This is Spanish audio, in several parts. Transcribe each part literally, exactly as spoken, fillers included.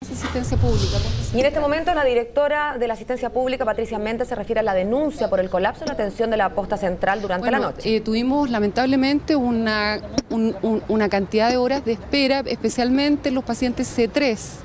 asistencia pública. Y en este momento la directora de la asistencia pública, Patricia Méndez, se refiere a la denuncia por el colapso en la atención de la posta central durante bueno, la noche. Eh, tuvimos lamentablemente una, un, un, una cantidad de horas de espera, especialmente los pacientes C tres.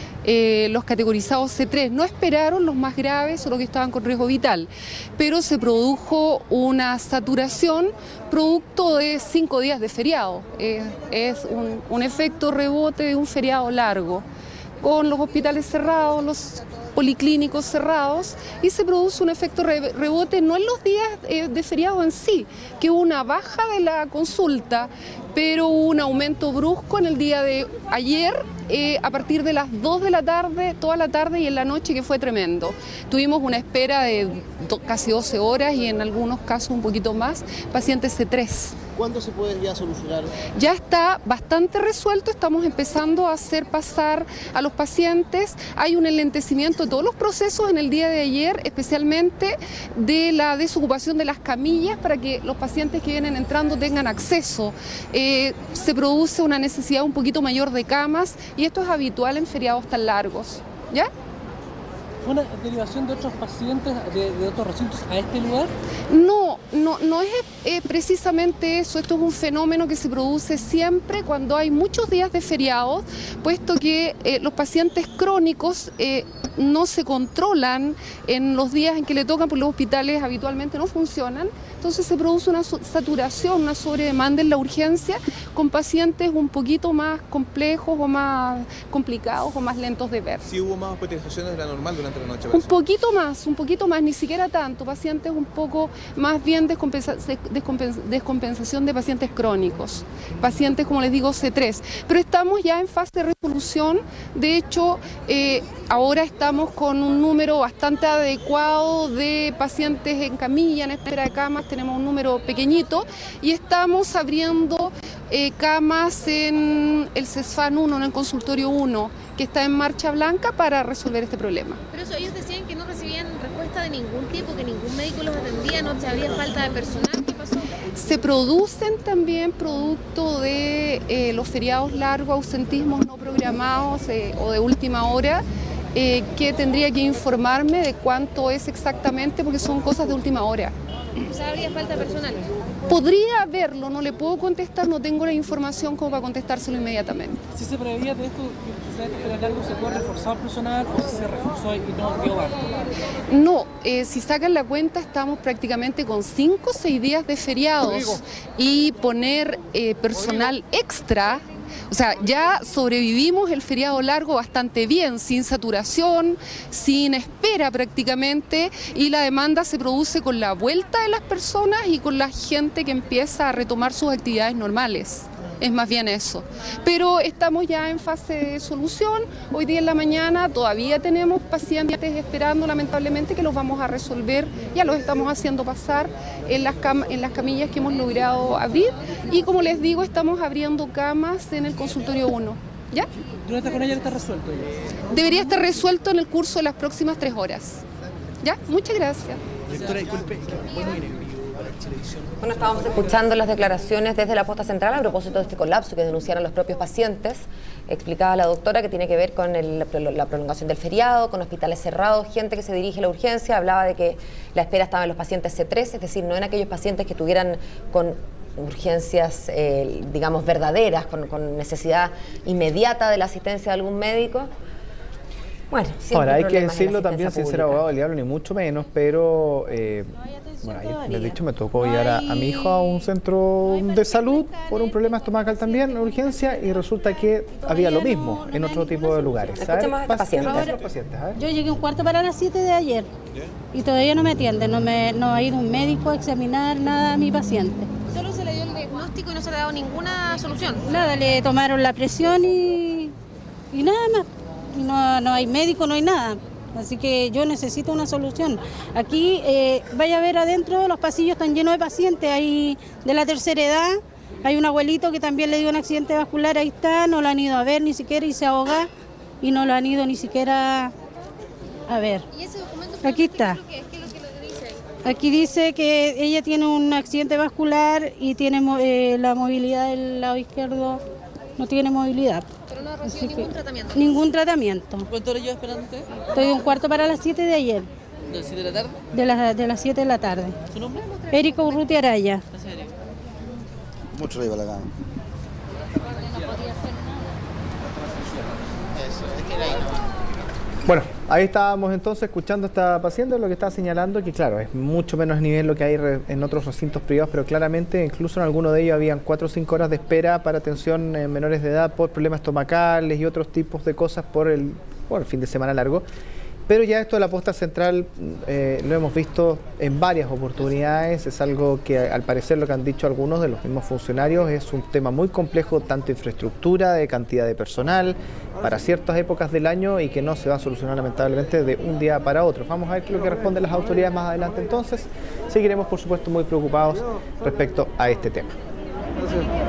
Eh, los categorizados C tres no esperaron los más graves o los que estaban con riesgo vital, pero se produjo una saturación producto de cinco días de feriado. Eh, es un, un efecto rebote de un feriado largo, con los hospitales cerrados, los policlínicos cerrados, y se produce un efecto re rebote no en los días eh, de feriado en sí, que hubo una baja de la consulta, pero hubo un aumento brusco en el día de ayer, eh, a partir de las dos de la tarde, toda la tarde y en la noche, que fue tremendo. Tuvimos una espera de do, casi doce horas y en algunos casos un poquito más, pacientes C tres. ¿Cuándo se puede ya solucionar? Ya está bastante resuelto, estamos empezando a hacer pasar a los pacientes. Hay un enlentecimiento de todos los procesos en el día de ayer, especialmente de la desocupación de las camillas para que los pacientes que vienen entrando tengan acceso. Eh, se produce una necesidad un poquito mayor de camas y esto es habitual en feriados tan largos. ¿Ya? ¿Fue una derivación de otros pacientes de, de otros recintos a este lugar? No, no, no es eh, precisamente eso. Esto es un fenómeno que se produce siempre cuando hay muchos días de feriados, puesto que eh, los pacientes crónicos eh, no se controlan en los días en que le tocan, porque los hospitales habitualmente no funcionan. Entonces se produce una saturación, una sobredemanda en la urgencia con pacientes un poquito más complejos o más complicados o más lentos de ver. ¿Sí hubo más hospitalizaciones de la normal durante la noche? Un poquito más, un poquito más, ni siquiera tanto. Pacientes un poco más bien descompensa descompensa descompensación de pacientes crónicos. Pacientes, como les digo, C tres. Pero estamos ya en fase de resolución. De hecho, eh, ahora estamos con un número bastante adecuado de pacientes en camilla, en espera de camas. Tenemos un número pequeñito y estamos abriendo eh, camas en el CESFAN uno, en el consultorio uno, que está en marcha blanca para resolver este problema. Pero eso, ellos decían que no recibían respuesta de ningún tipo, que ningún médico los atendía, no había falta de personal. ¿Qué pasó? Se producen también producto de eh, los feriados largos, ausentismos no programados eh, o de última hora, eh, que tendría que informarme de cuánto es exactamente, porque son cosas de última hora. O sea, habría falta de personal. Podría haberlo, no le puedo contestar, no tengo la información como para contestárselo inmediatamente. Si se preveía de esto, que se fuera largo, ¿se puede reforzar personal o si se reforzó y no dio abasto? No, eh, si sacan la cuenta estamos prácticamente con cinco o seis días de feriados y poner eh, personal extra. O sea, ya sobrevivimos el feriado largo bastante bien, sin saturación, sin espera prácticamente, y la demanda se produce con la vuelta de las personas y con la gente que empieza a retomar sus actividades normales. Es más bien eso. Pero estamos ya en fase de solución. Hoy día en la mañana todavía tenemos pacientes esperando, lamentablemente, que los vamos a resolver. Ya los estamos haciendo pasar en las, cam en las camillas que hemos logrado abrir. Y como les digo, estamos abriendo camas en el consultorio uno. ¿Ya? ¿Durante con ella está resuelto ya? Debería estar resuelto en el curso de las próximas tres horas. ¿Ya? Muchas gracias. Doctora, disculpe, Bueno, estábamos escuchando las declaraciones desde la posta central a propósito de este colapso que denunciaron los propios pacientes. Explicaba la doctora que tiene que ver con el, la prolongación del feriado, con hospitales cerrados, gente que se dirige a la urgencia. Hablaba de que la espera estaba en los pacientes C tres, es decir, no en aquellos pacientes que tuvieran con urgencias, eh, digamos, verdaderas, con, con necesidad inmediata de la asistencia de algún médico. Bueno, ahora hay que decirlo también, sin ser abogado del diablo, ni mucho menos, pero eh, bueno, ayer les he dicho, me tocó llevar a, a mi hijo a un centro de salud por un problema estomacal también, en urgencia, y resulta que había lo mismo en otro tipo de lugares. Escuchemos a este paciente. pacientes, yo llegué un cuarto para las siete de ayer y todavía no me atienden, no, me, no ha ido un médico a examinar nada a mi paciente. Solo se le dio el diagnóstico y no se le ha dado ninguna solución. Nada, le tomaron la presión y, y nada más. No, no hay médico, no hay nada. Así que yo necesito una solución. Aquí, eh, vaya a ver adentro, los pasillos están llenos de pacientes, hay de la tercera edad. Hay un abuelito que también le dio un accidente vascular, ahí está, no lo han ido a ver ni siquiera y se ahoga y no lo han ido ni siquiera a ver. ¿Y ese documento? Aquí está. ¿Qué es lo que, qué es lo que lo dice? Aquí dice que ella tiene un accidente vascular y tiene eh, la movilidad del lado izquierdo, no tiene movilidad. Pero no ha recibido ningún tratamiento. Ningún tratamiento. ¿Cuánto hora lleva esperando usted? Estoy un cuarto para las siete de ayer. ¿De las siete de la tarde? De, la, de las siete de la tarde. ¿Su nombre? Erika Urrutia Araya. Gracias, Erika. Mucho arriba la cama. Bueno, ahí estábamos entonces escuchando a esta paciente, lo que estaba señalando, que claro, es mucho menos nivel lo que hay en otros recintos privados, pero claramente incluso en algunos de ellos habían cuatro o cinco horas de espera para atención en menores de edad por problemas estomacales y otros tipos de cosas por el, por el fin de semana largo. Pero ya esto de la posta central eh, lo hemos visto en varias oportunidades, es algo que al parecer lo que han dicho algunos de los mismos funcionarios es un tema muy complejo, tanto infraestructura, de cantidad de personal, para ciertas épocas del año y que no se va a solucionar lamentablemente de un día para otro. Vamos a ver qué es lo que responden las autoridades más adelante entonces. Seguiremos por supuesto muy preocupados respecto a este tema. Gracias.